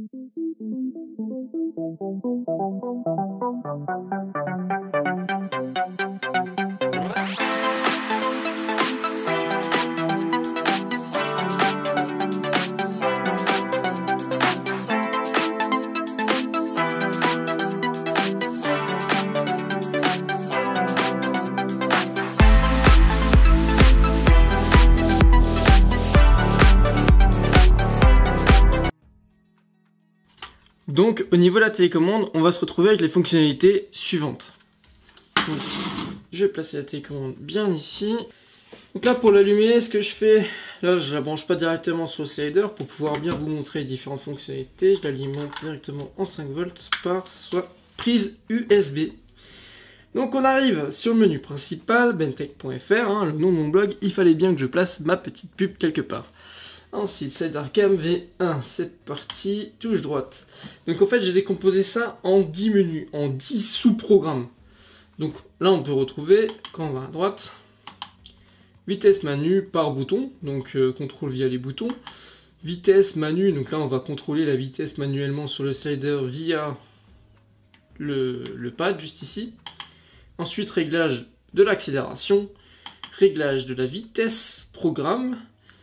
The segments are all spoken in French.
Donc au niveau de la télécommande, on va se retrouver avec les fonctionnalités suivantes. Donc, je vais placer la télécommande bien ici. Donc là pour l'allumer, ce que je fais, là je la branche pas directement sur le slider pour pouvoir bien vous montrer les différentes fonctionnalités. Je l'alimente directement en 5 volts par soit prise USB. Donc on arrive sur le menu principal, bentech.fr, le nom de mon blog, il fallait bien que je place ma petite pub quelque part. Ensuite, slider cam V1, c'est parti, touche droite. Donc en fait, j'ai décomposé ça en 10 menus, en 10 sous-programmes. Donc là, on peut retrouver, quand on va à droite, vitesse manu par bouton, donc contrôle via les boutons. Vitesse manu, donc là, on va contrôler la vitesse manuellement sur le slider via le pad, juste ici. Ensuite, réglage de l'accélération, réglage de la vitesse programme.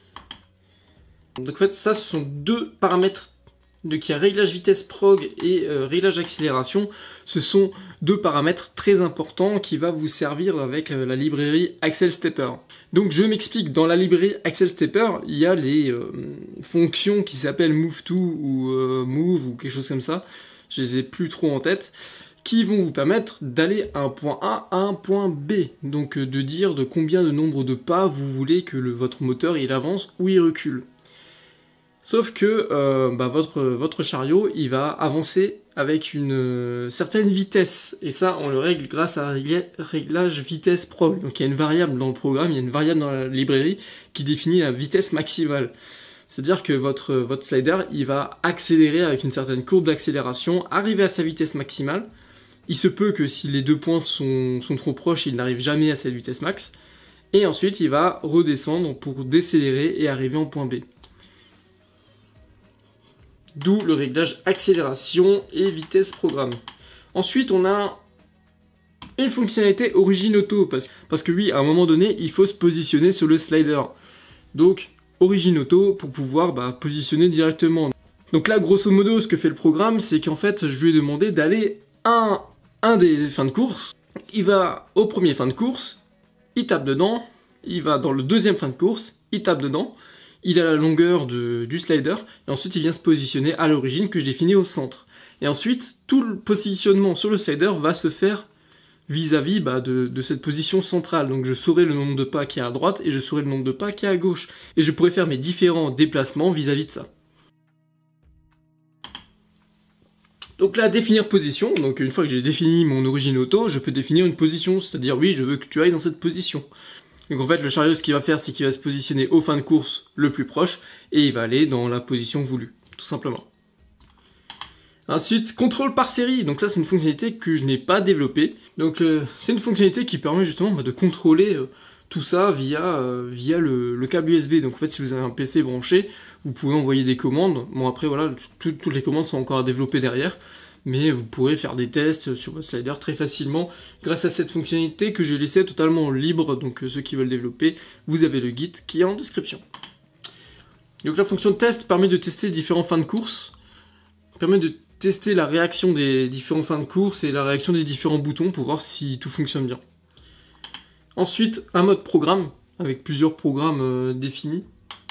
Donc en fait, ça, ce sont deux paramètres. Donc il y a réglage vitesse prog et réglage accélération. Ce sont deux paramètres très importants qui va vous servir avec la librairie Axel Stepper. Donc je m'explique, dans la librairie Axel Stepper, il y a les fonctions qui s'appellent move to ou move ou quelque chose comme ça. Je les ai plus trop en tête. Qui vont vous permettre d'aller à un point A à un point B. Donc de dire de combien de nombre de pas vous voulez que votre moteur il avance ou il recule. Sauf que votre chariot, il va avancer avec une certaine vitesse. Et ça, on le règle grâce à un réglage vitesse prog. Donc il y a une variable dans le programme, il y a une variable dans la librairie qui définit la vitesse maximale. C'est-à-dire que votre slider, il va accélérer avec une certaine courbe d'accélération, arriver à sa vitesse maximale. Il se peut que si les deux points sont trop proches, il n'arrive jamais à cette vitesse max. Et ensuite, il va redescendre pour décélérer et arriver en point B. D'où le réglage accélération et vitesse programme. Ensuite, on a une fonctionnalité Origin Auto, parce que oui, à un moment donné, il faut se positionner sur le slider. Donc, Origin Auto pour pouvoir positionner directement. Donc là, grosso modo, ce que fait le programme, c'est qu'en fait, je lui ai demandé d'aller à un des fins de course. Il va au premier fin de course, il tape dedans, il va dans le deuxième fin de course, il tape dedans. Il a la longueur du slider, et ensuite il vient se positionner à l'origine que je définis au centre. Et ensuite, tout le positionnement sur le slider va se faire vis-à-vis de cette position centrale. Donc je saurai le nombre de pas qui est à droite, et je saurai le nombre de pas qui est à gauche. Et je pourrai faire mes différents déplacements vis-à-vis de ça. Donc là, définir position. Donc une fois que j'ai défini mon origine auto, je peux définir une position, c'est-à-dire oui, je veux que tu ailles dans cette position. Donc en fait, le chariot, ce qu'il va faire, c'est qu'il va se positionner au fin de course le plus proche, et il va aller dans la position voulue, tout simplement. Ensuite, contrôle par série. Donc ça, c'est une fonctionnalité que je n'ai pas développée. Donc c'est une fonctionnalité qui permet justement de contrôler tout ça via le câble USB. Donc en fait, si vous avez un PC branché, vous pouvez envoyer des commandes. Bon après, voilà, toutes les commandes sont encore à développer derrière. Mais vous pourrez faire des tests sur votre slider très facilement grâce à cette fonctionnalité que j'ai laissée totalement libre. Donc ceux qui veulent développer, vous avez le guide qui est en description. Donc la fonction de test permet de tester les différents fins de course, permet de tester la réaction des différents fins de course et la réaction des différents boutons pour voir si tout fonctionne bien. Ensuite, un mode programme avec plusieurs programmes définis.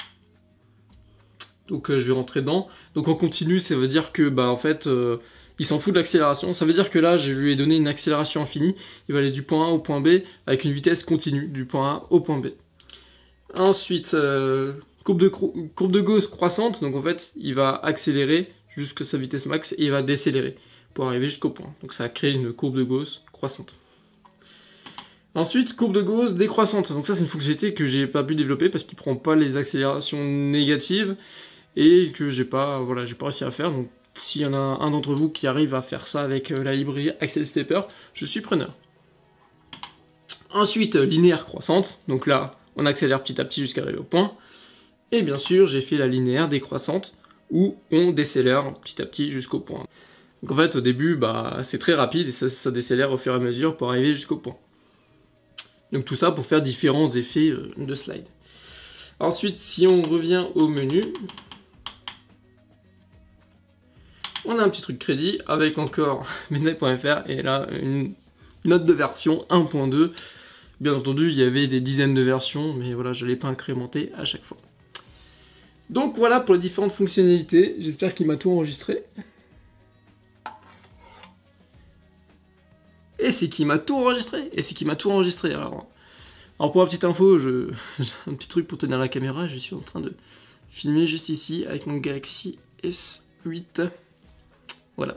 Donc je vais rentrer dedans. Donc en continu, ça veut dire que en fait il s'en fout de l'accélération. Ça veut dire que là, je lui ai donné une accélération infinie. Il va aller du point A au point B avec une vitesse continue, du point A au point B. Ensuite, courbe de Gauss croissante. Donc en fait, il va accélérer jusqu'à sa vitesse max et il va décélérer pour arriver jusqu'au point. Donc ça crée une courbe de Gauss croissante. Ensuite, courbe de Gauss décroissante. Donc ça, c'est une fonctionnalité que j'ai pas pu développer parce qu'il prend pas les accélérations négatives et que j'ai pas réussi à faire. Donc s'il y en a un d'entre vous qui arrive à faire ça avec la librairie Axel Stepper, je suis preneur. Ensuite, linéaire croissante. Donc là, on accélère petit à petit jusqu'à arriver au point. Et bien sûr, j'ai fait la linéaire décroissante où on décélère petit à petit jusqu'au point. Donc en fait, au début, bah, c'est très rapide et ça décélère au fur et à mesure pour arriver jusqu'au point. Donc tout ça pour faire différents effets de slide. Ensuite, si on revient au menu, on a un petit truc crédit avec encore Midnight.fr et là une note de version 1.2. Bien entendu, il y avait des dizaines de versions, mais voilà, je ne l'ai pas incrémenté à chaque fois. Donc voilà pour les différentes fonctionnalités. J'espère qu'il m'a tout enregistré. Et c'est qui m'a tout enregistré. Alors pour la petite info, j'ai un petit truc pour tenir la caméra. Je suis en train de filmer juste ici avec mon Galaxy S8. Voilà.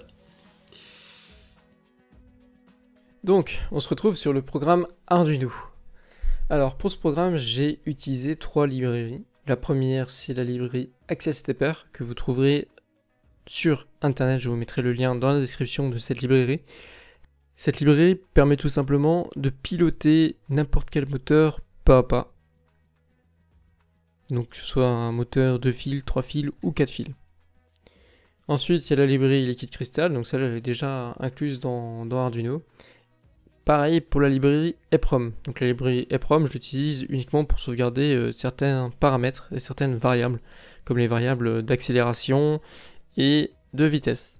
Donc, on se retrouve sur le programme Arduino. Alors, pour ce programme, j'ai utilisé 3 librairies. La première, c'est la librairie Access Stepper, que vous trouverez sur Internet. Je vous mettrai le lien dans la description de cette librairie. Cette librairie permet tout simplement de piloter n'importe quel moteur pas à pas. Donc, que ce soit un moteur 2 fils, 3 fils ou 4 fils. Ensuite, il y a la librairie Liquid Crystal, donc celle-là elle est déjà incluse dans Arduino. Pareil pour la librairie EEPROM. Donc la librairie EEPROM, je l'utilise uniquement pour sauvegarder certains paramètres et certaines variables, comme les variables d'accélération et de vitesse.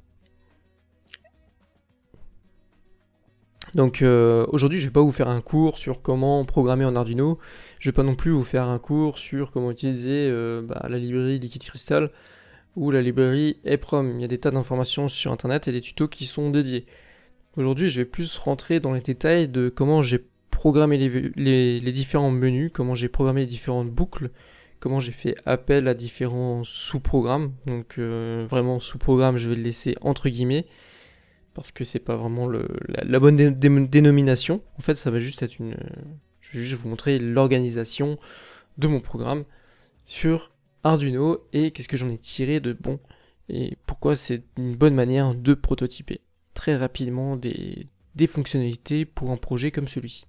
Donc aujourd'hui, je ne vais pas vous faire un cours sur comment programmer en Arduino. Je ne vais pas non plus vous faire un cours sur comment utiliser la librairie Liquid Crystal ou la librairie EEPROM. Il y a des tas d'informations sur Internet et des tutos qui sont dédiés. Aujourd'hui, je vais plus rentrer dans les détails de comment j'ai programmé les différents menus, comment j'ai programmé les différentes boucles, comment j'ai fait appel à différents sous-programmes. Donc vraiment sous-programme, je vais le laisser entre guillemets, parce que c'est pas vraiment la bonne dénomination. En fait, ça va juste être je vais juste vous montrer l'organisation de mon programme sur Arduino et qu'est-ce que j'en ai tiré de bon et pourquoi c'est une bonne manière de prototyper très rapidement des fonctionnalités pour un projet comme celui-ci.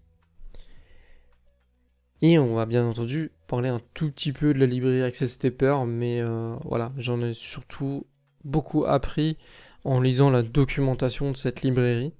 Et on va bien entendu parler un tout petit peu de la librairie Access Stepper, mais voilà, j'en ai surtout beaucoup appris en lisant la documentation de cette librairie.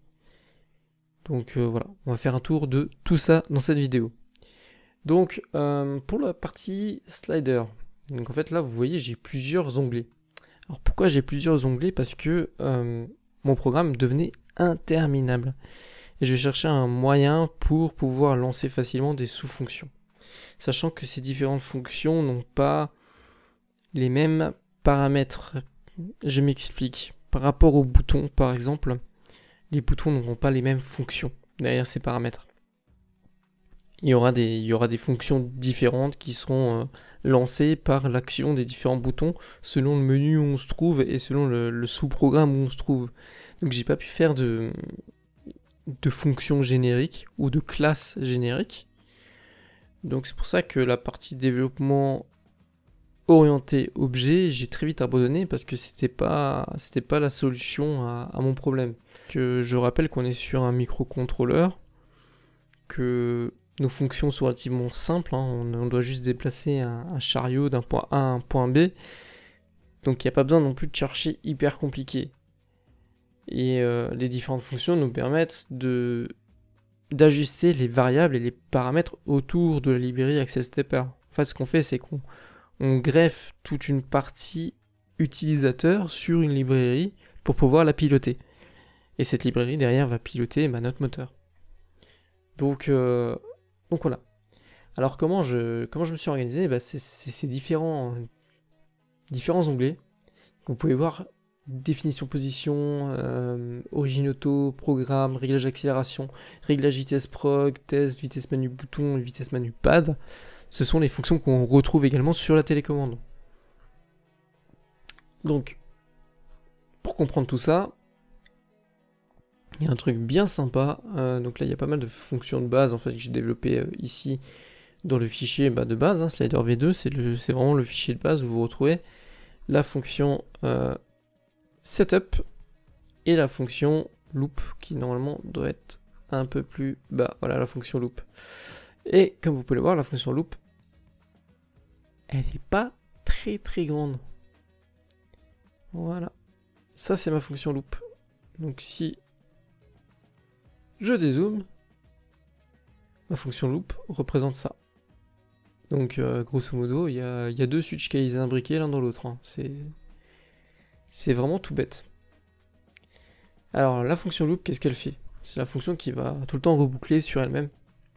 Donc voilà, on va faire un tour de tout ça dans cette vidéo. Donc pour la partie slider, donc en fait là vous voyez j'ai plusieurs onglets. Alors pourquoi j'ai plusieurs onglets? Parce que mon programme devenait interminable. Et je cherchais un moyen pour pouvoir lancer facilement des sous-fonctions. Sachant que ces différentes fonctions n'ont pas les mêmes paramètres. Je m'explique. Par rapport aux boutons, par exemple, les boutons n'auront pas les mêmes fonctions derrière ces paramètres. Il y aura des fonctions différentes qui seront lancées par l'action des différents boutons selon le menu où on se trouve et selon le sous-programme où on se trouve. Donc j'ai pas pu faire de fonctions génériques ou de classes génériques. Donc c'est pour ça que la partie développement orienté objet, j'ai très vite abandonné parce que c'était pas la solution à mon problème. Que je rappelle qu'on est sur un microcontrôleur, que nos fonctions sont relativement simples, hein. On doit juste déplacer un chariot d'un point A à un point B, donc il n'y a pas besoin non plus de chercher hyper compliqué. Et les différentes fonctions nous permettent d'ajuster les variables et les paramètres autour de la librairie Access Stepper. En fait, ce qu'on fait, c'est qu'on greffe toute une partie utilisateur sur une librairie pour pouvoir la piloter. Et cette librairie, derrière, va piloter notre moteur. Donc voilà. Alors comment je me suis organisé? C'est ces différents onglets. Vous pouvez voir définition position, origine auto, programme, réglage accélération, réglage vitesse prog, test, vitesse manu bouton, vitesse manu pad. Ce sont les fonctions qu'on retrouve également sur la télécommande. Donc, pour comprendre tout ça, il y a un truc bien sympa. Donc là, il y a pas mal de fonctions de base en fait que j'ai développé ici dans le fichier de base. Slider V2, c'est vraiment le fichier de base où vous retrouvez la fonction setup et la fonction loop qui normalement doit être un peu plus bas. Voilà la fonction loop. Et comme vous pouvez le voir, la fonction loop, elle n'est pas très grande. Voilà. Ça, c'est ma fonction loop. Donc si je dézoome, ma fonction loop représente ça. Donc grosso modo, il y a deux switch cases imbriqués l'un dans l'autre. Hein. C'est vraiment tout bête. Alors la fonction loop, qu'est-ce qu'elle fait? C'est la fonction qui va tout le temps reboucler sur elle-même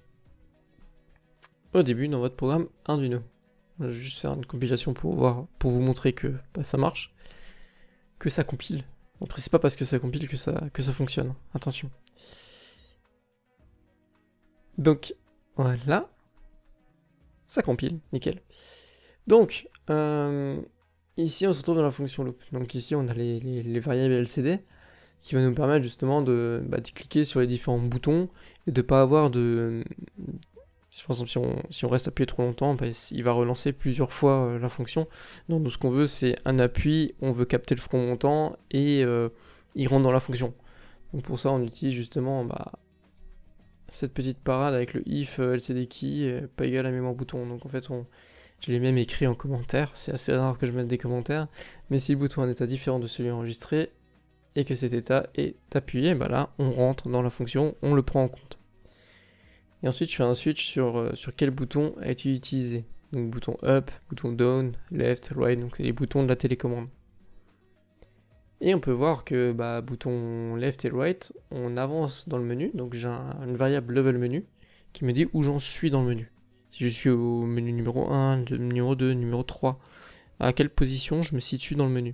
au début dans votre programme Arduino. Je vais juste faire une compilation pour vous montrer que bah, ça marche, que ça compile. Après c'est pas parce que ça compile que ça fonctionne. Attention. Donc voilà, ça compile, nickel. Donc ici on se retrouve dans la fonction loop. Donc ici on a les variables LCD qui va nous permettre justement de cliquer sur les différents boutons et de pas avoir de... Par exemple, si on reste appuyé trop longtemps, bah, il va relancer plusieurs fois la fonction. Donc nous, ce qu'on veut, c'est un appui, on veut capter le front montant et il rentre dans la fonction. Donc pour ça, on utilise justement cette petite parade avec le if LCD key pas égal à mémoire bouton. Donc en fait, je l'ai même écrit en commentaire. C'est assez rare que je mette des commentaires. Mais si le bouton a un état différent de celui enregistré, et que cet état est appuyé, bah là on rentre dans la fonction, on le prend en compte. Et ensuite je fais un switch sur quel bouton a été utilisé. Donc bouton up, bouton down, left, right, donc c'est les boutons de la télécommande. Et on peut voir que bouton left et right, on avance dans le menu, donc j'ai une variable level menu qui me dit où j'en suis dans le menu. Si je suis au menu numéro 1, numéro 2, numéro 3, à quelle position je me situe dans le menu.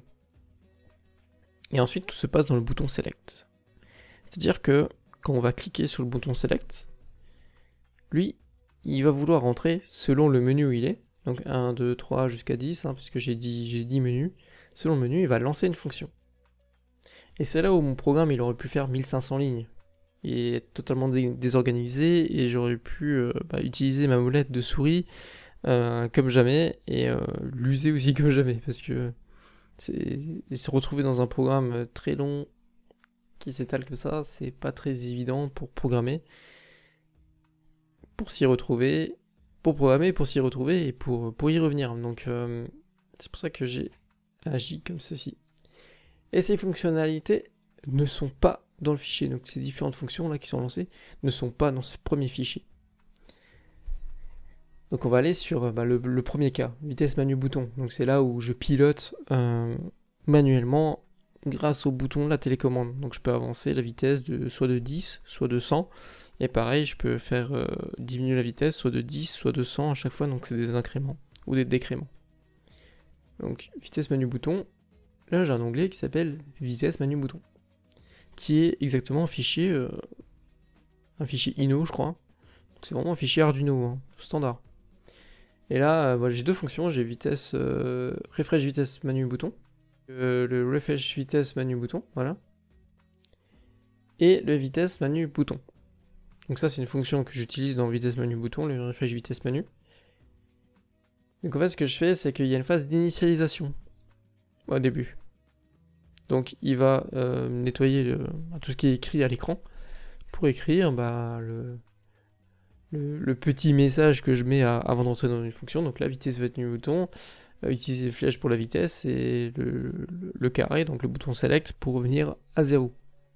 Et ensuite, tout se passe dans le bouton Select. C'est-à-dire que quand on va cliquer sur le bouton Select, lui, il va vouloir rentrer selon le menu où il est. Donc 1, 2, 3 jusqu'à 10, hein, puisque j'ai 10 menus. Selon le menu, il va lancer une fonction. Et c'est là où mon programme, il aurait pu faire 1500 lignes. Il est totalement désorganisé et j'aurais pu utiliser ma molette de souris comme jamais et l'user aussi comme jamais. Parce que se retrouver dans un programme très long qui s'étale comme ça, c'est pas très évident pour programmer, pour s'y retrouver, pour programmer, pour s'y retrouver et pour y revenir. Donc c'est pour ça que j'ai agi comme ceci. Et ces fonctionnalités ne sont pas dans le fichier, donc ces différentes fonctions là qui sont lancées ne sont pas dans ce premier fichier. Donc on va aller sur le premier cas, vitesse manu bouton. Donc c'est là où je pilote manuellement grâce au bouton de la télécommande. Donc je peux avancer la vitesse soit de 10, soit de 100. Et pareil, je peux faire diminuer la vitesse soit de 10, soit de 100 à chaque fois. Donc c'est des incréments ou des décréments. Donc vitesse manu bouton. Là j'ai un onglet qui s'appelle vitesse manu bouton, qui est exactement un fichier INO je crois. C'est vraiment un fichier Arduino, hein, standard. Et là, j'ai deux fonctions, j'ai vitesse, refresh vitesse manu bouton, le refresh vitesse manu bouton, voilà, et le vitesse manu bouton. Donc ça c'est une fonction que j'utilise dans vitesse manu bouton, le refresh vitesse manu. Donc en fait ce que je fais, c'est qu'il y a une phase d'initialisation au début. Donc il va nettoyer tout ce qui est écrit à l'écran pour écrire le petit message que je mets avant d'entrer dans une fonction. Donc la vitesse manu bouton, utiliser les flèches pour la vitesse et le carré, donc le bouton select pour revenir à 0.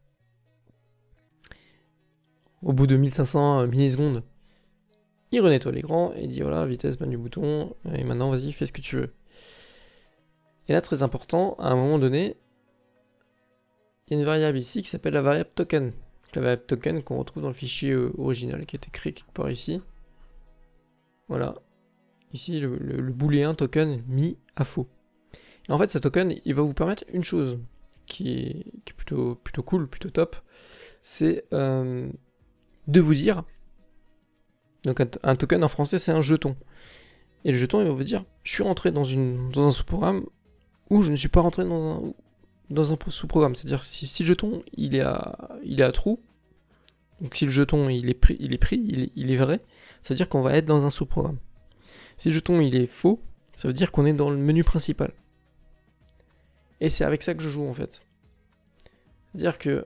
Au bout de 1500 millisecondes, il renettoie l'écran et dit voilà, vitesse manu bouton, et maintenant vas-y, fais ce que tu veux. Et là, très important, à un moment donné, il y a une variable ici qui s'appelle la variable token. La variable token qu'on retrouve dans le fichier original qui a été créé quelque part ici. Voilà. Ici, le booléen token mis à faux. Et en fait, ce token, il va vous permettre une chose qui est plutôt cool, plutôt top. C'est de vous dire... Donc un token en français, c'est un jeton. Et le jeton, il va vous dire, je suis rentré dans un sous-programme ou je ne suis pas rentré dans un sous-programme. C'est-à-dire si le jeton il est à trou, donc si le jeton il est vrai, ça veut dire qu'on va être dans un sous-programme. Si le jeton il est faux, ça veut dire qu'on est dans le menu principal. Et c'est avec ça que je joue en fait. C'est-à-dire que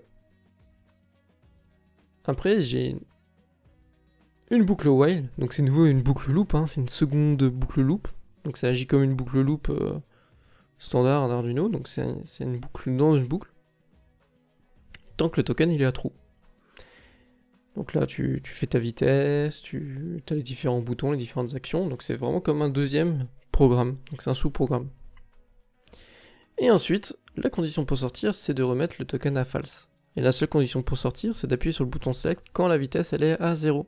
après j'ai une boucle while, donc c'est nouveau une boucle loop, hein, c'est une seconde boucle loop, donc ça agit comme une boucle loop standard d'Arduino, donc c'est une boucle dans une boucle, tant que le token il est à true. Donc là tu fais ta vitesse, tu as les différents boutons, les différentes actions, donc c'est vraiment comme un deuxième programme, donc c'est un sous-programme. Et ensuite, la condition pour sortir, c'est de remettre le token à false. Et la seule condition pour sortir, c'est d'appuyer sur le bouton select quand la vitesse elle est à 0.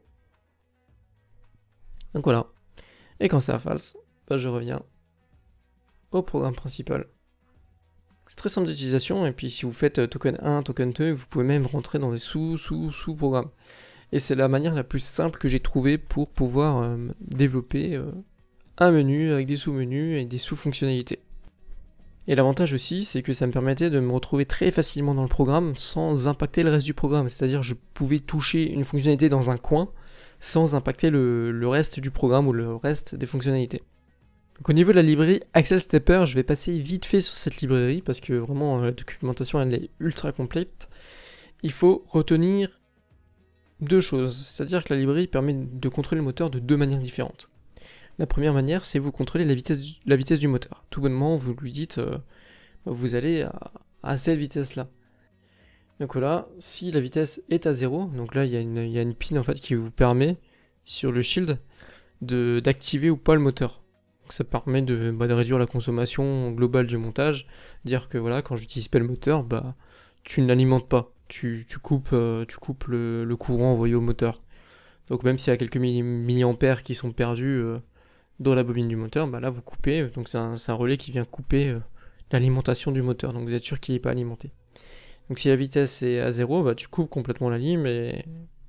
Donc voilà. Et quand c'est à false, bah je reviens au programme principal. C'est très simple d'utilisation, et puis si vous faites token 1, token 2, vous pouvez même rentrer dans des sous-programmes. Et c'est la manière la plus simple que j'ai trouvée pour pouvoir développer un menu avec des sous-menus et des sous-fonctionnalités. Et l'avantage aussi, c'est que ça me permettait de me retrouver très facilement dans le programme sans impacter le reste du programme. C'est-à-dire je pouvais toucher une fonctionnalité dans un coin sans impacter le reste du programme ou le reste des fonctionnalités. Donc au niveau de la librairie Axel Stepper, je vais passer vite fait sur cette librairie parce que vraiment la documentation elle est ultra complète. Il faut retenir deux choses, c'est-à-dire que la librairie permet de contrôler le moteur de deux manières différentes. La première manière, c'est vous contrôler la vitesse du moteur. Tout bonnement, vous lui dites, vous allez à cette vitesse-là. Donc voilà, si la vitesse est à 0, donc là il y a une pin en fait qui vous permet, sur le shield, d'activer ou pas le moteur. Donc ça permet de réduire la consommation globale du montage, dire que voilà, quand j'utilise pas le moteur, tu ne l'alimentes pas, tu coupes le courant envoyé au moteur. Donc même s'il y a quelques milliampères qui sont perdus dans la bobine du moteur, là vous coupez, donc c'est un relais qui vient couper l'alimentation du moteur, donc vous êtes sûr qu'il n'est pas alimenté. Donc si la vitesse est à 0, tu coupes complètement la lime et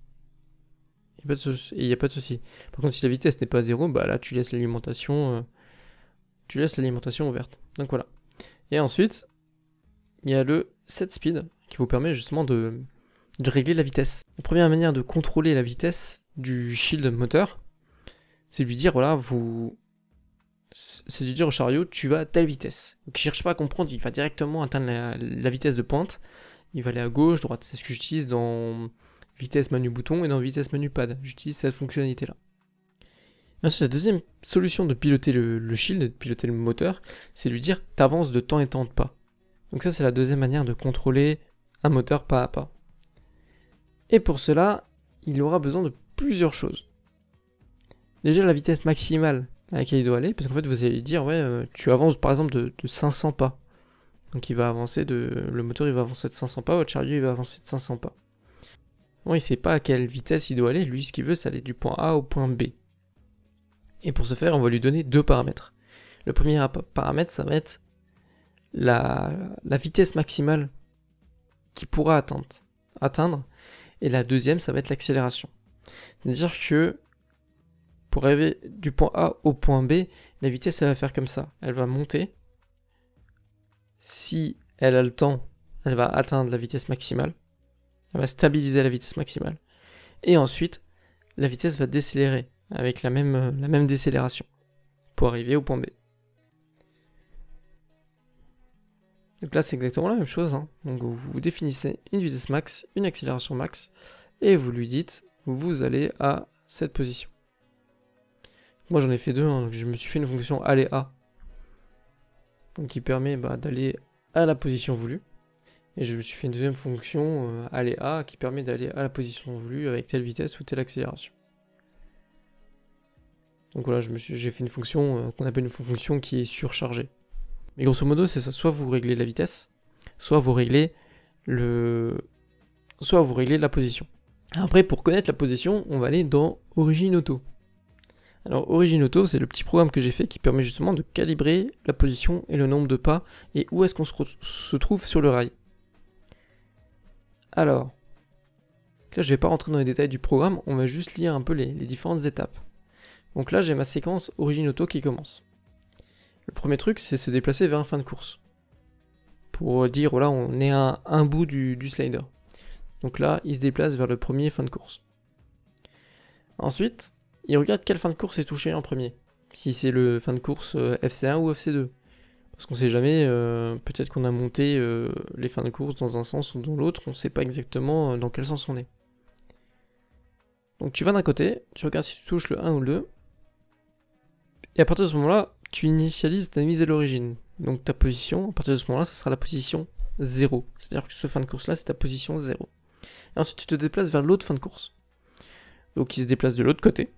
il n'y a pas de souci. Par contre si la vitesse n'est pas à 0, là tu laisses l'alimentation ouverte. Donc voilà. Et ensuite, il y a le set speed qui vous permet justement de régler la vitesse. La première manière de contrôler la vitesse du shield moteur, c'est de lui dire, voilà, c'est de lui dire au chariot, tu vas à telle vitesse. Donc il cherche pas à comprendre, il va directement atteindre la vitesse de pointe. Il va aller à gauche, droite. C'est ce que j'utilise dans vitesse menu bouton et dans vitesse menu pad. J'utilise cette fonctionnalité-là. Ensuite, la deuxième solution de piloter le shield, de piloter le moteur, c'est de lui dire, t'avances de temps et temps de pas. Donc ça, c'est la deuxième manière de contrôler un moteur pas à pas. Et pour cela, il aura besoin de plusieurs choses. Déjà la vitesse maximale à laquelle il doit aller, parce qu'en fait vous allez dire tu avances par exemple de 500 pas. Donc il va avancer le moteur il va avancer de 500 pas, votre chariot il va avancer de 500 pas. Bon, il sait pas à quelle vitesse il doit aller, lui ce qu'il veut c'est aller du point A au point B. Et pour ce faire on va lui donner deux paramètres. Le premier paramètre ça va être la vitesse maximale qu'il pourra atteindre, et la deuxième ça va être l'accélération. C'est-à-dire que pour arriver du point A au point B, la vitesse elle va faire comme ça. Elle va monter. Si elle a le temps, elle va atteindre la vitesse maximale. Elle va stabiliser la vitesse maximale. Et ensuite, la vitesse va décélérer avec la même décélération pour arriver au point B. Donc là, c'est exactement la même chose. Donc vous définissez une vitesse max, une accélération max, et vous lui dites, vous allez à cette position. Moi j'en ai fait deux, donc je me suis fait une fonction aller à, donc qui permet d'aller à la position voulue, et je me suis fait une deuxième fonction aller à qui permet d'aller à la position voulue avec telle vitesse ou telle accélération. Donc voilà, j'ai fait une fonction qu'on appelle une fonction qui est surchargée. Mais grosso modo c'est ça, soit vous réglez la vitesse, soit vous réglez la position. Après pour connaître la position, on va aller dans Origin Auto. Alors Origin Auto, c'est le petit programme que j'ai fait qui permet justement de calibrer la position et le nombre de pas et où est-ce qu'on se trouve sur le rail. Alors, là je vais pas rentrer dans les détails du programme, on va juste lire un peu les différentes étapes. Donc là j'ai ma séquence Origin Auto qui commence. Le premier truc c'est se déplacer vers un fin de course. Pour dire voilà on est à un bout du slider. Donc là il se déplace vers le premier fin de course. Ensuite, il regarde quelle fin de course est touchée en premier. Si c'est le fin de course FC1 ou FC2. Parce qu'on sait jamais, peut-être qu'on a monté les fins de course dans un sens ou dans l'autre, on sait pas exactement dans quel sens on est. Donc tu vas d'un côté, tu regardes si tu touches le 1 ou le 2, et à partir de ce moment-là, tu initialises ta mise à l'origine. Donc ta position, à partir de ce moment-là, ça sera la position 0. C'est-à-dire que ce fin de course-là, c'est ta position 0. Et ensuite, tu te déplaces vers l'autre fin de course. Donc il se déplace de l'autre côté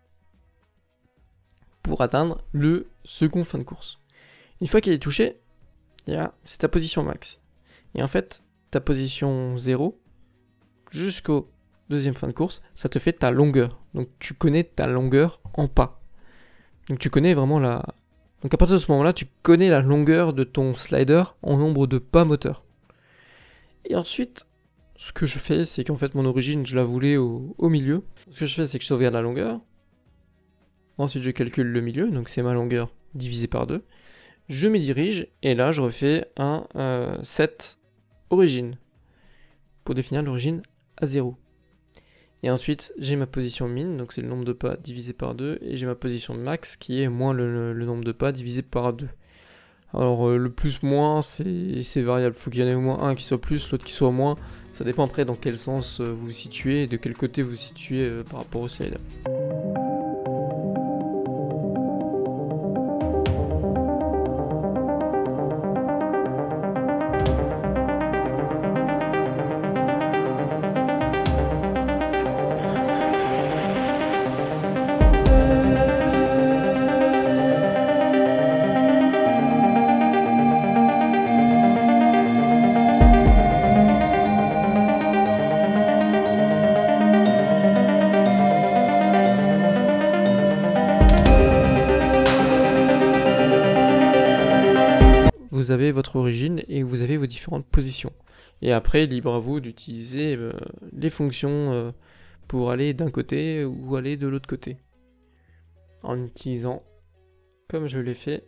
pour atteindre le second fin de course. Une fois qu'il est touché, c'est ta position max. Et en fait, ta position 0 jusqu'au deuxième fin de course, ça te fait ta longueur. Donc tu connais ta longueur en pas. Donc tu connais vraiment la... Donc à partir de ce moment-là, tu connais la longueur de ton slider en nombre de pas moteur. Et ensuite, ce que je fais, c'est qu'en fait mon origine, je la voulais au milieu. Ce que je fais, c'est que je sauvegarde la longueur. Ensuite, je calcule le milieu, donc c'est ma longueur divisée par 2. Je me dirige, et là, je refais un set origine pour définir l'origine à 0. Et ensuite, j'ai ma position min, donc c'est le nombre de pas divisé par 2, et j'ai ma position max qui est moins le nombre de pas divisé par 2. Alors le plus-moins, c'est variable, il faut qu'il y en ait au moins un qui soit plus, l'autre qui soit moins. Ça dépend après dans quel sens vous vous situez, et de quel côté vous vous situez par rapport au slider. Vous avez votre origine et vous avez vos différentes positions. Et après, libre à vous d'utiliser les fonctions pour aller d'un côté ou aller de l'autre côté. En utilisant, comme je l'ai fait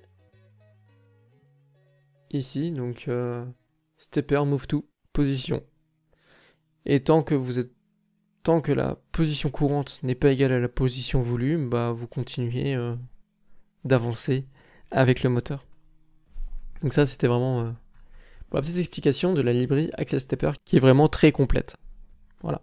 ici, donc stepper, move to, position. Et tant que la position courante n'est pas égale à la position voulue, bah vous continuez d'avancer avec le moteur. Donc ça, c'était vraiment la petite explication de la librairie Axel Stepper qui est vraiment très complète. Voilà.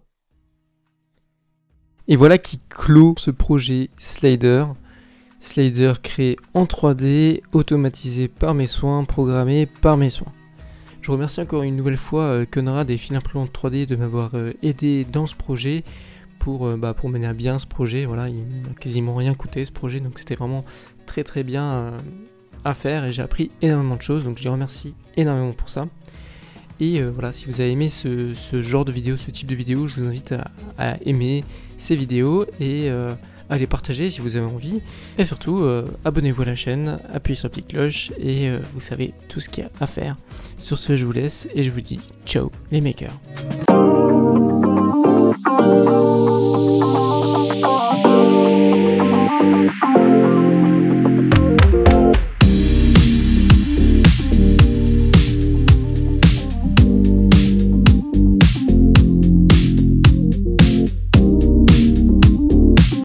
Et voilà qui clôt ce projet Slider. Slider créé en 3D, automatisé par mes soins, programmé par mes soins. Je remercie encore une nouvelle fois Conrad et Fil Imprimante 3D de m'avoir aidé dans ce projet pour mener à bien ce projet. Voilà, il m'a quasiment rien coûté ce projet, donc c'était vraiment très très bien à faire et j'ai appris énormément de choses, donc je les remercie énormément pour ça. Et voilà, si vous avez aimé ce genre de vidéo, ce type de vidéo, je vous invite à aimer ces vidéos et à les partager si vous avez envie. Et surtout, abonnez-vous à la chaîne, appuyez sur la petite cloche et vous savez tout ce qu'il y a à faire. Sur ce, je vous laisse et je vous dis ciao les makers.